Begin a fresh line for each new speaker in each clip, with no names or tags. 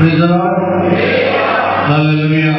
Praise the Lord. Hallelujah.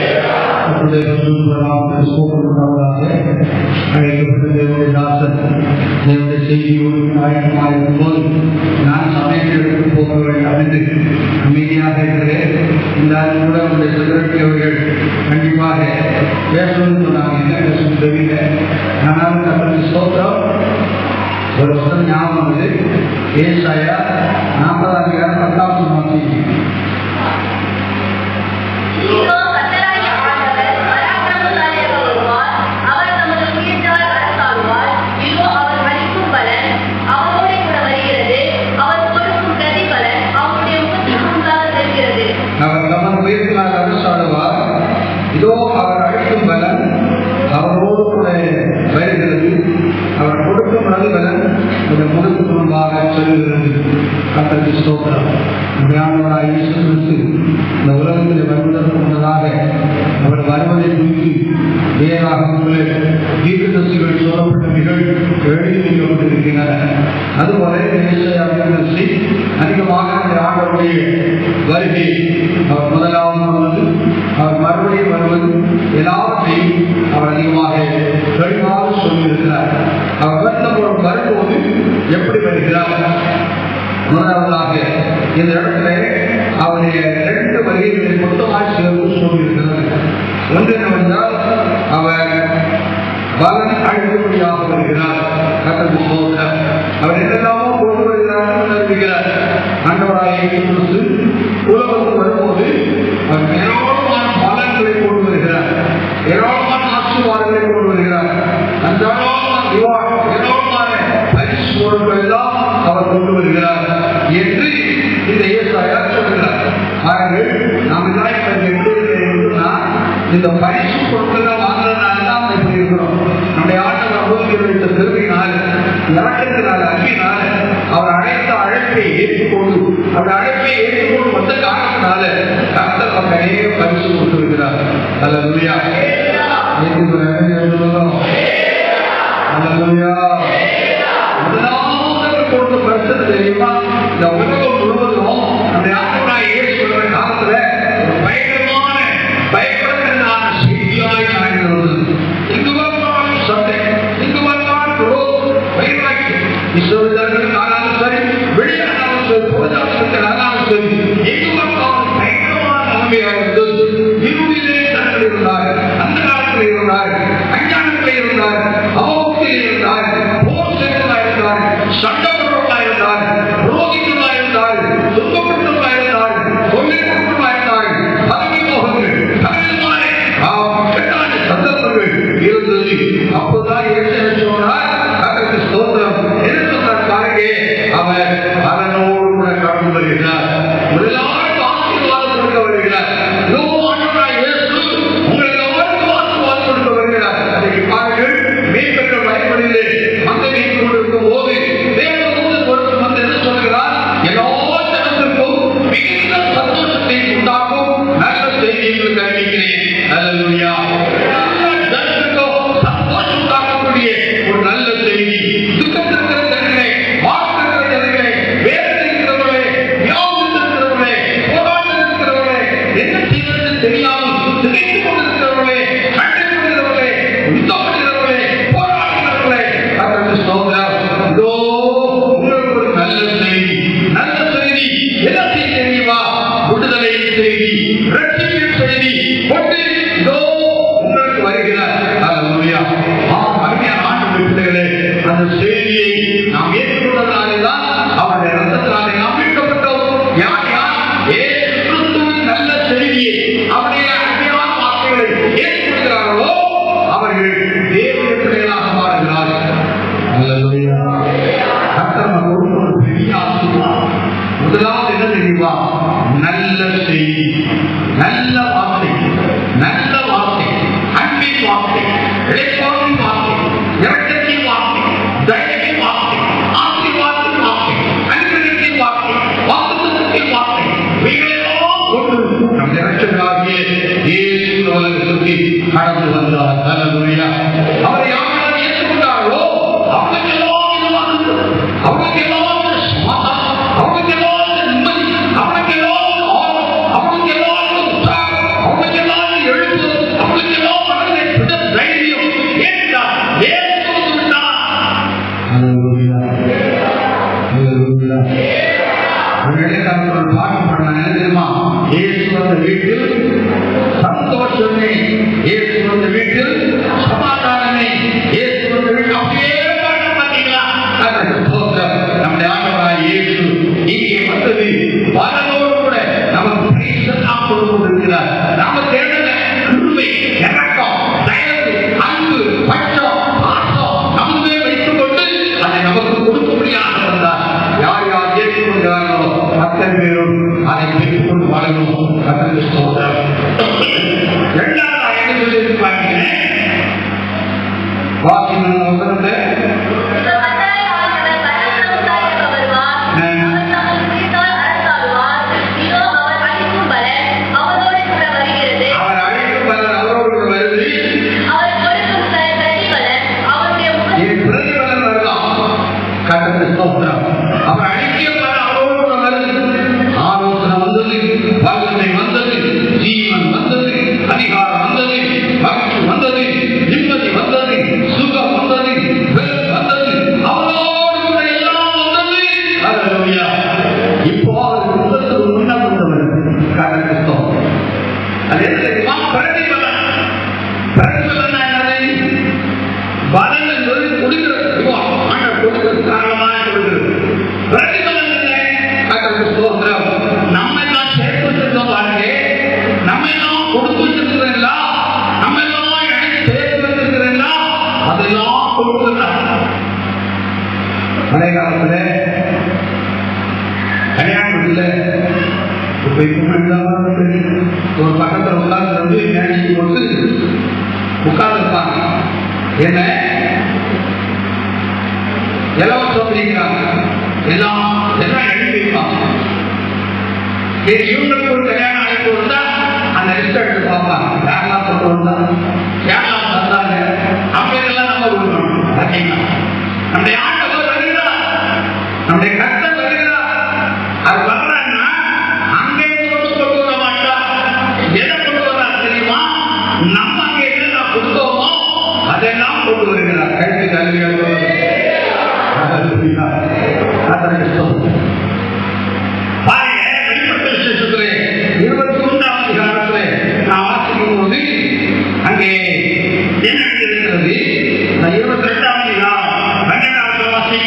அழைக்கப்பட்ட தேவனுடைய தாசன் தேவனுடைய செய்தியோடு ஆயத்தமாகும் போது நான் சமயத்திற்கு போக வேண்டாம் என்று அமைதியாக இருக்கிறேன். இந்த ஆண்டு கூட உங்களுடைய செக்ரட்டரி அவர்கள் கண்டிப்பாக பேசணும்னு சொன்னாங்க. என்ன பேசணும் தெரியல. ஆனாலும் கர்த்தருக்கு ஸ்தோத்திரம். ஒரு வருஷம் ஞாபகம் வந்து ஏசாயா 40 வாசிங்க. அவர் தமது உயிர்ப்பினால் அரசாடுவார். இதோ அவர் அழைக்கும் பலன் அவரோடு கூட வருகிறது. அவர் கொடுக்கும் நல்பலன் இந்த முழுக்கு முன்பாக சொல்லுகிறது. கர்த்தருக்கு ஸ்தோத்திரம். ஆண்டவராகிய இயேசு கிறிஸ்து இந்த உலகத்தில் வருவதற்கு முன்னதாக அவர் வருவதை குறித்து வேதாகமங்களில் தீர்க்கதரிசிகள் சொல்லப்பட்ட நிகழ்வு எழுதி கொண்டிருக்கின்றன. அதுபோல ஏசாயா தீர்க்கதரிசி அதிகமாக அந்த ஆண்டவருடைய வருகை, அவர் முதலாவது வருவது, அவர் மறுபடியும் வருவது, எல்லாவற்றையும் அவர் அதிகமாக தெளிவாக சொல்லியிருக்கிறார். அவர் வரும்போது எப்படி வருகிறார்? முதலாவதாக இந்த இடத்துல அவருடைய 2 வருகைகளை மொத்தமாக சேர்ந்து சொல்லியிருக்கிறார். ஒன்று என்னவென்றால் அவர் பலன் அழைக்கும்படியாக வருகிறார். கர்த்தருக்கு ஸ்தோத்திரம். அவர் என்னெல்லாமோ கொண்டு வருகிறார் அறிவிக்கிறார். ஆண்டவராகிய இயேசு கிறிஸ்து உலகத்துக்கு வரும்போது அவர் ஏராளமான பலன்களை கொண்டு வருகிறார். ஏராளமான ஆசீர்வாதங்களை கொண்டு வருகிறார். அந்த ஏராளமான பரிசு பொருட்கள் எல்லாம் அவர் கொண்டு வருகிறார் என்று இந்த ஏசாயா சொல்கிறார். ஆகவே நாம் இந்த பரிசு பொருட்கள் வாங்குறதுனால தான் இப்படி இருக்கிறோம். நம்முடைய ஆண்டவர் அனுபவிக்க வைத்த பெருமையினால், இறக்கத்தினால், அன்பினால் அவர் அழைத்த அழைப்பை ஏற்றுக்கொண்டு அவருடைய அழைப்பை ஏற்றுக்கொண்டு வந்த காரணத்தினால கர்த்தர் நமக்கு அநேக பரிசு கொடுத்திருக்கிறார். அல்லேலூயா. முதலாவது கொடுத்த பரிசு தெரியுமா? இந்த உலகம் முழுவதும் நம்முடைய ஆண்டவராகிய இயேசு சொல்ற காலத்துல ஒரு பயங்கரமான பயப்படுகிறதான செய்தியாய் ஆகிறது. இங்கு வந்தாலும் சண்டை, இங்கு வந்தாலும் வைராக்கியம், இஸ்ரவேலர்களுக்கு ஆனாலும் சரி, வெளியானாலும் சரி, போதாசத்தினாலும் சரி, எங்கு வந்தாலும் பயங்கரமான நிலைமையாக இருந்தது. இருளிலே தங்கள் இருந்தார்கள், அந்த காலத்தில் இருந்தார்கள், அஞ்ஞானத்தில் இருந்தார்கள், அவத்தில் இருந்தார்கள், போர் செய்வதாக இருந்தார்கள், சண்டவர்களாக இருந்தார்கள், புரோகிதர்களாக இருந்தார்கள், துன்பப்பட்டவர்களாக இருந்தார்கள், தொழில் குற்றமாக இருந்தார்கள், பதவி மோகங்கள், பலவிதமான சந்தர்ப்பங்கள் இருந்தது. அப்போதான் சொன்னார், கர்த்தருக்கு ஸ்தோத்திரம். என்ன சொன்னார் பாருங்க, அவர் பலனோடு கூட கடந்து வருகிறார். முதலாவது ஆசீர்வாதம் கொடுக்க வருகிறார். உங்களுக்கு ஆசீர்வாதம் கொடுக்க வருகிறார். அன்றைக்கு பாருங்கள், மேற்பெற்ற பயன்படியிலே மந்தை மேய்த்து கொண்டிருக்கும் போது தேவதூதன் ஒருவர் வந்து என்ன சொல்கிறார்? எல்லா ஜனத்திற்கும் மிகுந்த சந்தோஷத்தை உண்டாக்கும் நல்ல செய்தியை உங்களுக்கு அறிவிக்கிறேன். அல்லேலூயா. சந்தோஷம் உண்டாக்கக்கூடிய ஒரு நல்ல செய்தி. துக்கத்திற்கிற ஜனங்களே, வாழ்த்திருக்கிற ஜனங்களே, வேதனை இருக்கிறவர்களே, வியாபத்தில் இருக்கிறவர்களே, போராட்டம் இருக்கிறவர்களே, என்ன செய்வது தெரியாமல் திகைத்துக் கொண்டிருக்கிறவர்களே, சண்டை கொண்டிருக்கிறவர்களே, யுத்தப்படுகிறவர்களே, போராடுகிறவர்களே, கர்த்தருக்கு ஸ்தோத்திரம். இதோ உங்களுக்கு ஒரு நல்ல செய்தி. நல்ல செய்தி என்ன செய்தி தெரியுமா? விடுதலையின் செய்தி, ரட்சிப்பின் செய்தி கொண்டு இதோ உங்களுக்கு வருகிறார். அல்லேலூயா. அருமையான ஆண்டவருடைய பிள்ளைகளே, அந்த செய்தியை நாம் ஏற்றுக்கொண்டதாலேதான் அவருடைய ரத்தத்தினாலே நாம் மீட்கப்பட்டோம். யார் யார் இயேசு கிறிஸ்துவின் நல்ல செய்தியை, அவருடைய அருமையான வார்த்தைகளை ஏற்றுக்கொள்கிறார்களோ அவர்கள் தேவனுடைய பிள்ளைகளாக மாறுகிறார்கள். அல்லேலூயா. கர்த்தர் நமக்கு ஒரு பெரிய ஆசீர்வாதம். முதலாவது என்ன தெரியுமா? நல்ல செய்தி, நல்ல வார்த்தை, நல்ல வார்த்தை, அன்பின் வார்த்தை, இளைப்பாறும் வார்த்தை, இரக்கத்தின் வார்த்தை, தயவின் வார்த்தை, ஆசீர்வாதத்தின் வார்த்தை, அனுகிரகத்தின் வார்த்தை, வாக்குத்தத்தத்தின் வார்த்தை, இவைகளெல்லாம் கொண்டு நம் இரட்சகராகிய இயேசு உலகத்திற்கு கடந்து வந்தார். அல்லேலூயா. அவரை யாரெல்லாம் ஏற்றுக்கொண்டார்களோ அவர்களுக்கெல்லாம் அவர்களுக்கெல்லாம் சமாதானம், அவர்களுக்கெல்லாம் நிம்மதி, அவர்களுக்கெல்லாம் ஆரோக்கியம், இருக்கிறார்களோ அத்தனை பேரும் அதை பெற்றுக் கொண்டு வாழணும். கர்த்தருக்கு ஸ்தோத்திரம். இரண்டாவது என்ன சொல்லி பார்த்தீங்கன்னா வாக்கியம் வசனத்தை அவர் அழிக்கப்பட அவரோடு வருது. ஆலோசனை வந்தது, வல்லமை வந்தது, ஜீவன் வந்தது, அதிகாரம் வந்தது, பக்தி வந்தது, நிம்மதி வந்தது, சுகம் வந்தது, வெல் வந்தது, அவரோடு கூட எல்லாம் வந்தது. அல்லேலூயா. இப்போ அவர் முகத்துக்கு முன்ன கொண்டவர் கரெக்டோ அது என்ன பிரதிபலன். பிரதிபலன் என்னது? பலன் என்பது கொடுக்கிறது. ஆண்டவர் கொடுக்கிறது காரணமாக நம்ம எல்லாம் சேர்த்து வச்சிருக்கோம் பாருங்க. நம்ம எல்லாம் கொடுத்து வச்சிருக்கிறோம், நம்ம எல்லாம் சேர்த்து வச்சிருக்கிறோம், அதெல்லாம் கொடுக்கிறாங்க. பழைய காலத்துல கல்யாணம் இல்லை, ஒரு பக்கத்தில் உட்கார்ந்து வந்து மேடைக்கு போட்டு உட்கார்ந்து இருப்பாங்க. என்ன இலவசம் அப்படிங்கிறாங்க, எல்லாம் எல்லாம் எழுதி வைப்பாங்க. இவங்களுக்கு ஒரு கல்யாணம் அழைப்பு வந்தா அந்த லிஸ்ட் எடுத்து பார்ப்பாங்க. யாரெல்லாம் கொண்டு வந்தா, யாரெல்லாம் தந்தாங்க, அப்படியெல்லாம் நம்ம கொடுக்கணும். பார்த்தீங்கன்னா நம்முடைய ஆண்டவர் வருகிறார், நம்முடைய கர்த்தர் வருகிறார். அது வர்றாருன்னா அங்கே கொண்டு வர மாட்டார். எதை கொண்டு வர்றார் தெரியுமா? நம்ம அங்கே என்னெல்லாம் கொடுத்தோமோ அதெல்லாம் கொண்டு வருகிறார். கல்வி கல்வியாக அங்கே என்ன இருக்கிறது? 22ஆம் அதிகாரம் 12வது வாசிங்க.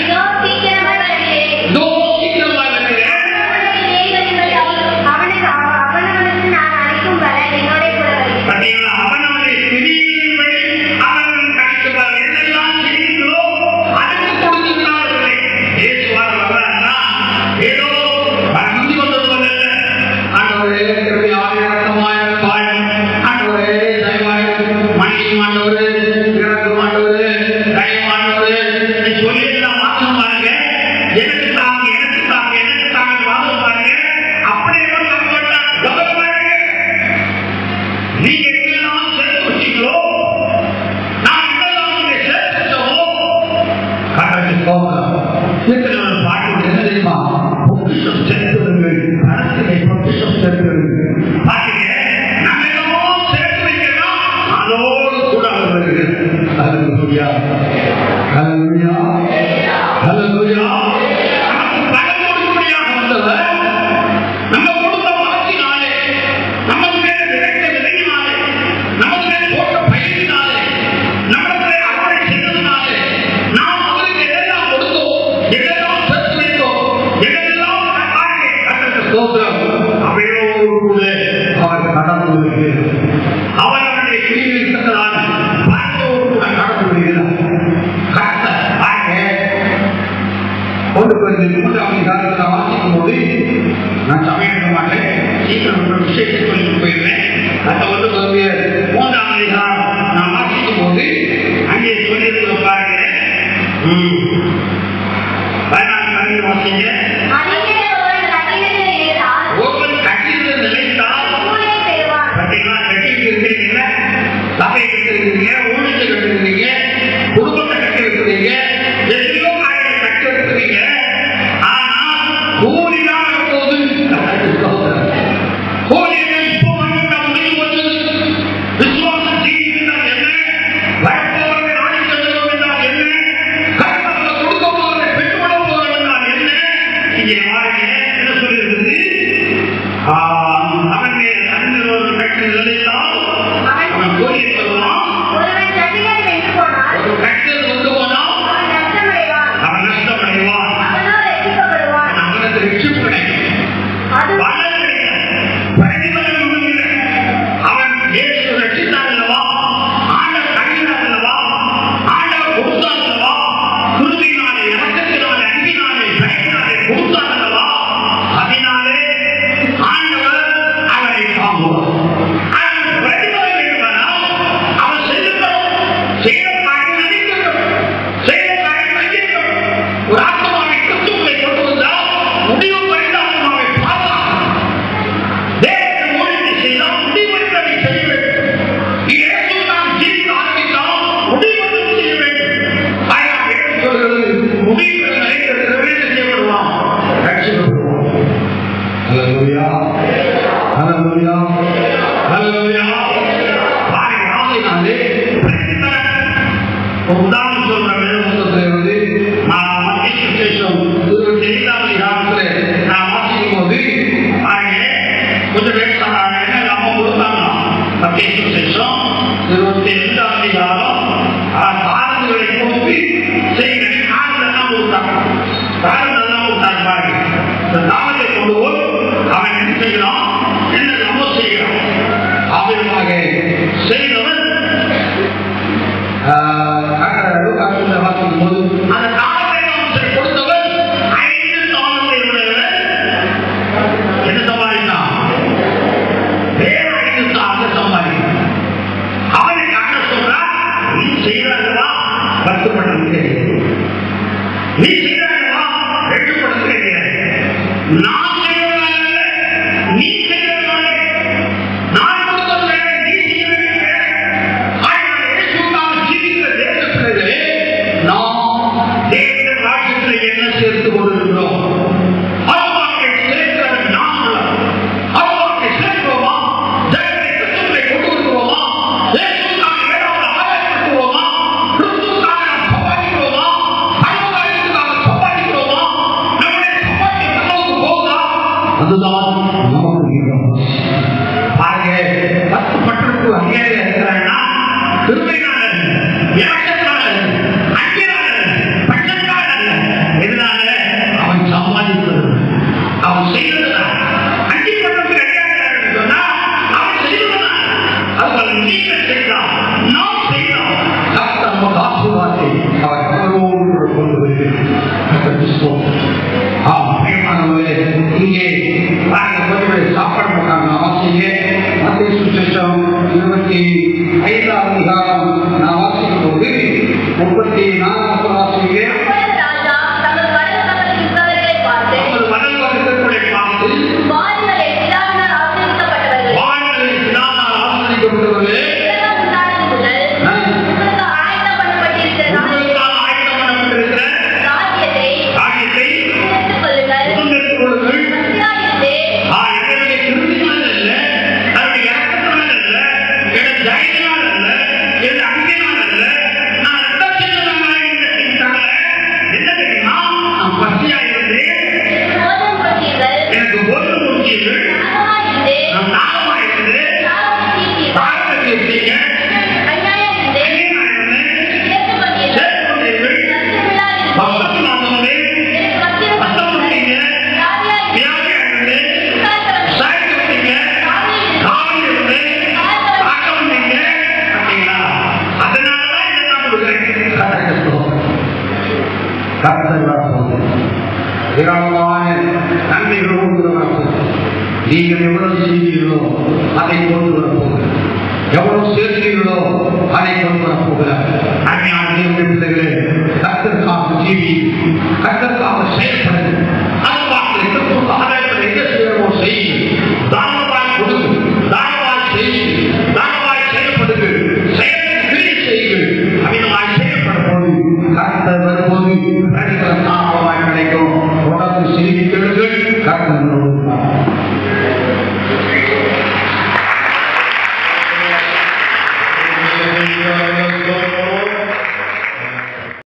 பாட்டு என்ன தெரியுமா? பொக்கிஷம் சேர்த்தவர்கள் அரசினை பொக்கிஷம் சேர்த்தவர்கள் பாட்டுங்க. நம்ம எல்லாம் சேர்த்து வைக்கிறோம், அதோடு கூட அவர்கள் ஹல்லேலூயா ஹல்லேலூயா ஹல்லேலூயா. நமக்கு பலன் கொடுக்கும்படியாக வந்தவர் நம்ம கொடுத்த வாக்கினாலே, நமக்கு மேல விதைத்த விதையினாலே, நமக்கு மேல போட்ட பயிரினாலே, நமக்கு மேல அறுவடை செய்ததுனாலே நாம் அவருக்கு எதெல்லாம் கொடுத்தோம், எதெல்லாம் சேர்த்து வைத்தோம், எதெல்லாம் அவையோடு கூட அவர் கடந்து வருகிறார். அவர்களுடைய கிரியில் தந்ததால் பார்ப்போடு கூட கடந்து வருகிறார். கொண்டு வந்து 3ஆம் அதிகாரத்தில் வாசிக்கும் போது நான் சமைக்க மாட்டேன், சீக்கிரம் ஒரு விஷயத்தை சொல்லி போயிருவேன். அந்த வந்து 3ஆம் அதிகாரம் நான் வாசிக்கும் போது அங்கே சொல்லியிருக்க பாருங்க. 14 வாசிங்க. ஒருவன் கட்டியில் நிலைத்தால் பார்த்தீங்களா? கட்டிட்டு இருக்கிறீங்க, சபை கட்டிருக்கீங்க, ஊழியத்தை கட்டிருக்கீங்க, குடும்பத்தை கட்டி இருக்கிறீங்க, எத்தனையோ காரியத்தை கட்டி இருக்கிறீங்க. ஆனால் கூலிதான் எப்போது கூலியை இப்போ வந்து முடிவு வந்தது. விசுவாசம் செய்தால் என்ன, வரப்போவதை நாடி செல்லுவோம் என்றால் என்ன, கர்த்தர் கொடுக்க போவதை பெற்றுக்கொள்ள போவதை என்றால் என்ன, இங்கே பாருங்க என்ன சொல்லியிருக்கிறது. அவன் மேல் அன்பில் கட்டி நிலைத்தால் அவன் கூலியை தருவான். ஒரு கட்டில் கொண்டு போனால் அவன் நஷ்டமடைவான். அவனுக்கு ரட்சிப்பு கிடைக்கும், பலன் கிடைக்கும், பிரதிபலன் உண்டு. அவன் இயேசு ரட்சித்தார் அல்லவா, ஆண்டவர் கட்டினார் அல்லவா, ஆண்டவர் கொடுத்தார் அல்லவா, குருவினாலே, இரக்கத்தினாலே, அன்பினாலே, பயத்தினாலே கொடுத்தார் அல்லவா. நீங்கள் எவ்வளவு செய்வீர்களோ அதை கொண்டு வரப்போகிறார், எவ்வளவு சேர்க்கிறீர்களோ அதை கொண்டு வரப்போகிறார். அருமையான தேவனுடைய பிள்ளைகளே, கர்த்தருக்காக ஜீவி, கர்த்தருக்காக செயல்படுது. அதுவாக எங்க செய்யறமோ செய்யுங்கள், தானவாய் கொடுங்க, தானவாய் செய்யுங்கள், தானவாய் செயல்படுங்க, செயல் செய்யுங்கள். அமிதமாய் செயல்பட போது கர்த்தர் வரும்போது தானவாய் கிடைக்கும். தொடர்ந்து செய்தி கேளுங்கள், கர்த்தர்